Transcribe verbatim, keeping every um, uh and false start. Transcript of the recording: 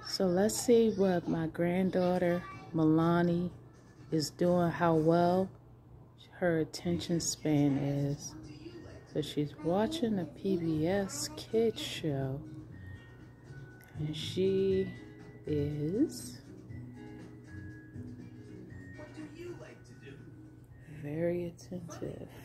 So let's see what my granddaughter Milani is doing, how well her attention span is. So she's watching a P B S kids show and she is very attentive.